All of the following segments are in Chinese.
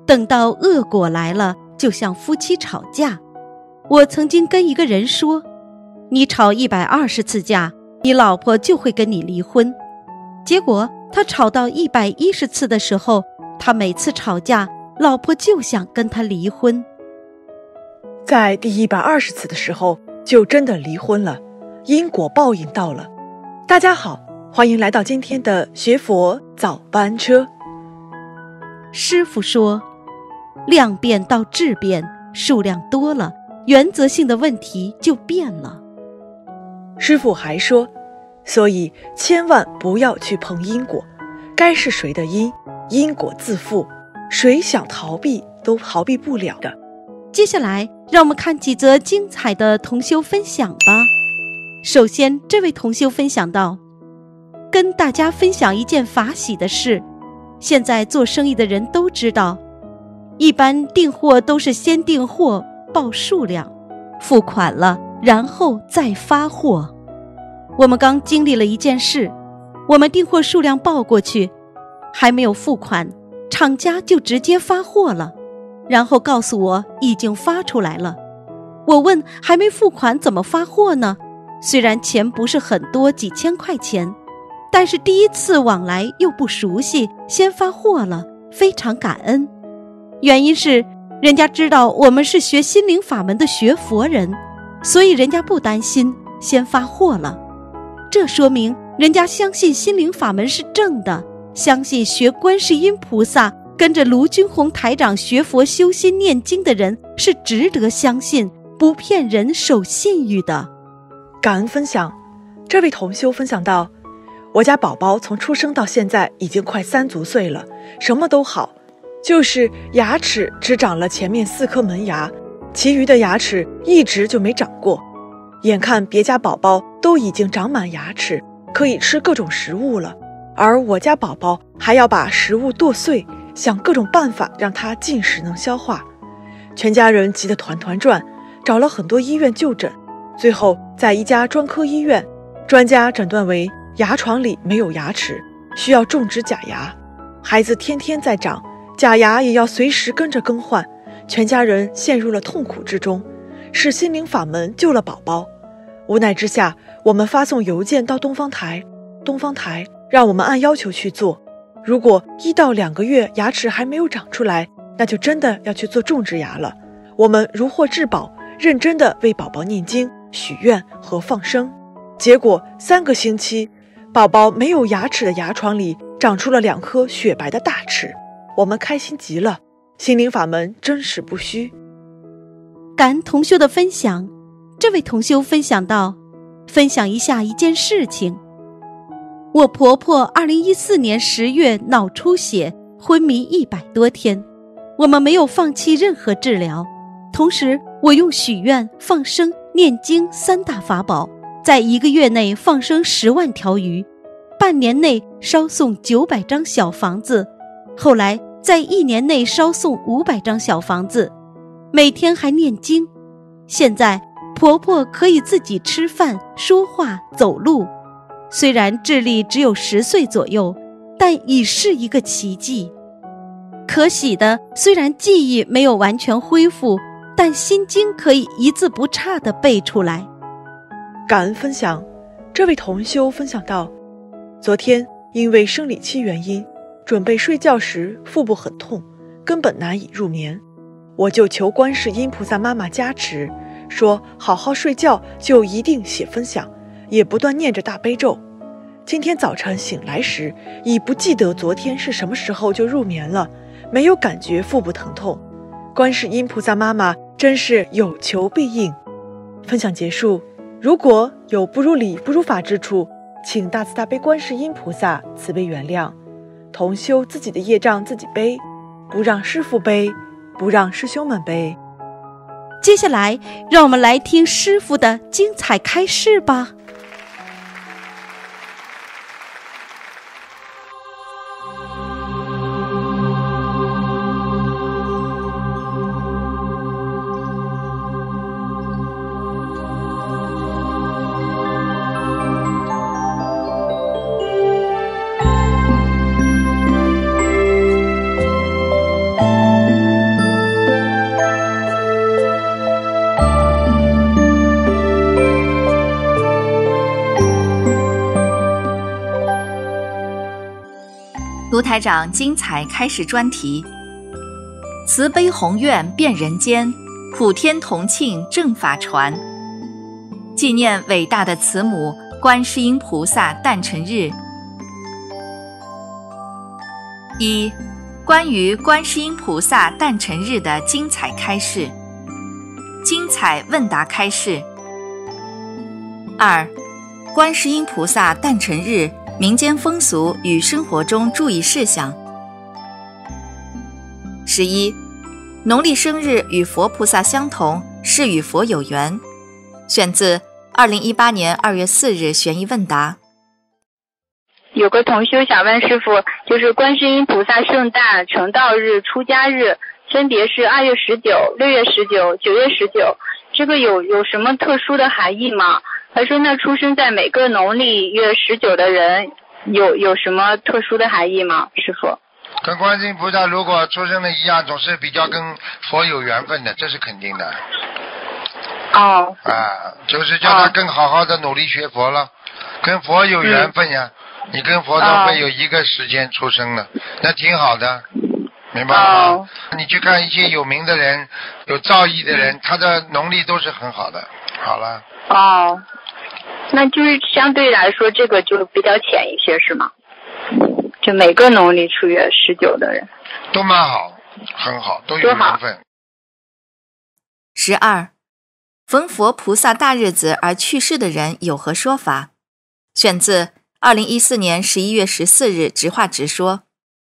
等到恶果来了，就像夫妻吵架。我曾经跟一个人说，你吵120次架，你老婆就会跟你离婚。结果他吵到110次的时候，他每次吵架，老婆就想跟他离婚。 在第120次的时候，就真的离婚了，因果报应到了。大家好，欢迎来到今天的学佛早班车。 师父说，量变到质变，数量多了，原则性的问题就变了。 师父还说，所以千万不要去碰因果，该是谁的因，因果自负，谁想逃避都逃避不了的。 接下来让我们看几则精彩的同修分享吧。首先，这位同修分享到，跟大家分享一件法喜的事。现在做生意的人都知道，一般订货都是先订货报数量，付款了然后再发货。我们刚经历了一件事，我们订货数量报过去，还没有付款，厂家就直接发货了，然后告诉我已经发出来了。我问还没付款怎么发货呢？虽然钱不是很多，几千块钱，但是第一次往来又不熟悉，先发货了，非常感恩。原因是人家知道我们是学心灵法门的学佛人，所以人家不担心，先发货了。这说明人家相信心灵法门是正的，相信学观世音菩萨，跟着卢军宏台长学佛修心念经的人是值得相信，不骗人，守信誉的。 感恩分享，这位同修分享到，我家宝宝从出生到现在已经快3足岁了，什么都好，就是牙齿只长了前面4颗门牙，其余的牙齿一直就没长过。眼看别家宝宝都已经长满牙齿，可以吃各种食物了，而我家宝宝还要把食物剁碎，想各种办法让他进食能消化。全家人急得团团转，找了很多医院就诊，最后在一家专科医院，专家诊断为牙床里没有牙齿，需要种植假牙。孩子天天在长，假牙也要随时跟着更换，全家人陷入了痛苦之中。是心灵法门救了宝宝。无奈之下，我们发送邮件到东方台，东方台让我们按要求去做。如果1到2个月牙齿还没有长出来，那就真的要去做种植牙了。我们如获至宝，认真的为宝宝念经、许愿和放生。结果3个星期，宝宝没有牙齿的牙床里长出了2颗雪白的大齿，我们开心极了。心灵法门真实不虚。 感恩同修的分享。这位同修分享到，分享一下一件事情。我婆婆2014年10月脑出血，昏迷100多天，我们没有放弃任何治疗。同时我用许愿、放生、念经3大法宝，在1个月内放生10万条鱼，半年内烧送900张小房子，后来在1年内烧送500张小房子，每天还念经。现在婆婆可以自己吃饭、说话、走路，虽然智力只有10岁左右，但已是一个奇迹。可喜的，虽然记忆没有完全恢复，但心经可以一字不差地背出来。 感恩分享，这位同修分享到，昨天因为生理期原因，准备睡觉时腹部很痛，根本难以入眠。我就求观世音菩萨妈妈加持，说好好睡觉就一定写分享，也不断念着大悲咒。今天早晨醒来时，已不记得昨天是什么时候就入眠了，没有感觉腹部疼痛。观世音菩萨妈妈真是有求必应。分享结束，如果有不如理不如法之处，请大慈大悲观世音菩萨慈悲原谅。同修自己的业障自己背，不让师父背，不让师兄们背。 接下来让我们来听师父的精彩开示吧。 卢台长精彩开示专题：慈悲宏愿遍人间，普天同庆正法传。纪念伟大的慈母观世音菩萨诞辰日。一、关于观世音菩萨诞辰日的精彩开示，精彩问答开示。二、观世音菩萨诞辰日民间风俗与生活中注意事项。11、农历生日与佛菩萨相同，是与佛有缘。选自2018年2月4日悬疑问答。 有个同修想问师父，就是观世音菩萨圣诞、成道日、出家日分别是2月19、6月19、9月19，这个有什么特殊的含义吗？他说那出生在每个农历月19的人有什么特殊的含义吗？师父？ 跟观世音菩萨如果出生的一样，总是比较跟佛有缘分的，这是肯定的。 哦。 就是叫他更好好的努力学佛了，跟佛有缘分呀。你跟佛都会有一个时间出生的，那挺好的，明白吗？你去看一些有名的人、有造诣的人，他的农历都是很好的。好了。 那就是相对来说，这个就比较浅一些，是吗？就每个农历出月19的人都蛮好，很好，都有缘分。 12、逢佛菩萨大日子而去世的人有何说法？选自2014年11月14日直话直说。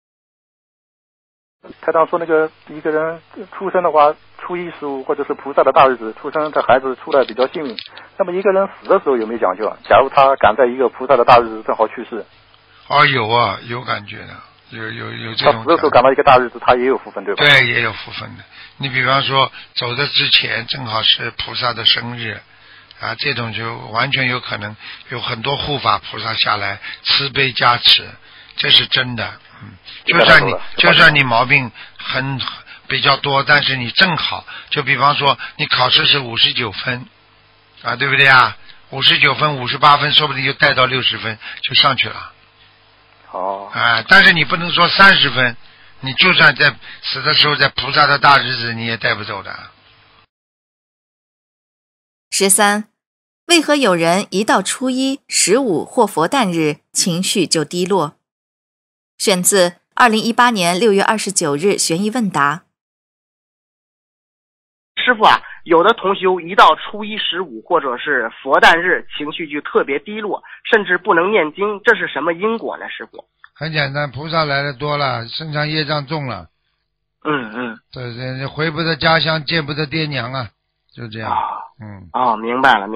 台长说那个一个人出生的话，初一15或者是菩萨的大日子出生，这孩子出来比较幸运。那么一个人死的时候有没有讲究啊？假如他赶在一个菩萨的大日子正好去世。有啊， 有感觉的，有这种。 他死的时候赶到一个大日子，他也有福分，对吧？ 对，也有福分的。你比方说走的之前正好是菩萨的生日。这种就完全有可能有很多护法菩萨下来慈悲加持，这是真的。就算你毛病比较多，但是你正好，就比方说你考试是59分对不对啊？59分、58分，说不定就带到60分就上去了。但是你不能说30分，你就算在死的时候在菩萨的大日子，你也带不走的。 13、为何有人一到初一、15或佛诞日情绪就低落？选自2018年6月29日悬疑问答。 师父有的同修一到初一、15或者是佛诞日情绪就特别低落，甚至不能念经，这是什么因果呢？师父？ 很简单，菩萨来的多了，身上业障重了。对，回不得家乡，见不得爹娘啊，就这样。 明白了。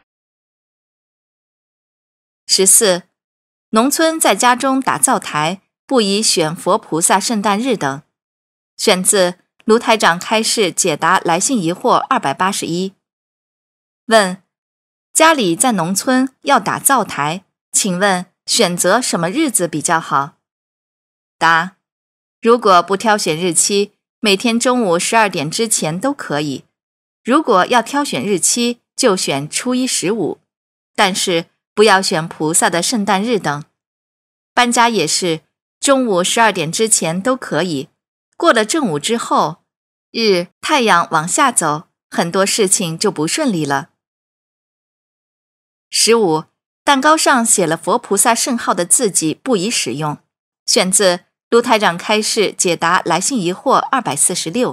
14、农村在家中打灶台，不宜选佛菩萨圣诞日等。选自卢台长开示解答来信疑惑281。问：家里在农村要打灶台，请问选择什么日子比较好？答：如果不挑选日期，每天中午12点之前都可以。如果要挑选日期，就选初一、15，但是不要选菩萨的圣诞日等。搬家也是，中午12点之前都可以，过了正午之后，太阳往下走，很多事情就不顺利了。15、蛋糕上写了佛菩萨圣号的字迹不宜使用。选自卢台长开示解答来信疑惑246。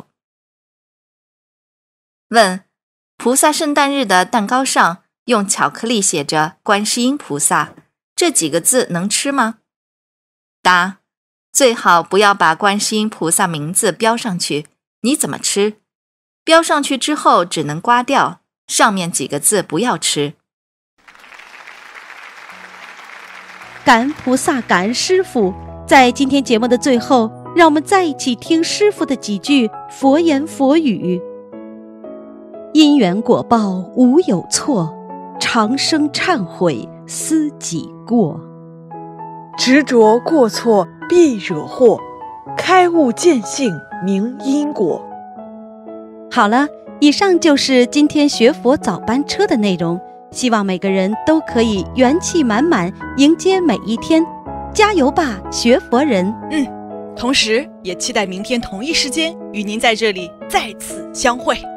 问：菩萨圣诞日的蛋糕上用巧克力写着观世音菩萨，这几个字能吃吗？答：最好不要把观世音菩萨名字标上去，你怎么吃？标上去之后只能刮掉，上面几个字不要吃。 感恩菩萨，感恩师父。在今天节目的最后，让我们再一起听师父的几句佛言佛语。因缘果报无有错，长生忏悔思己过。 执着过错必惹祸，开悟见性明因果。 好了，以上就是今天学佛早班车的内容，希望每个人都可以元气满满迎接每一天。 加油吧，学佛人！ 同时也期待明天同一时间与您在这里再次相会。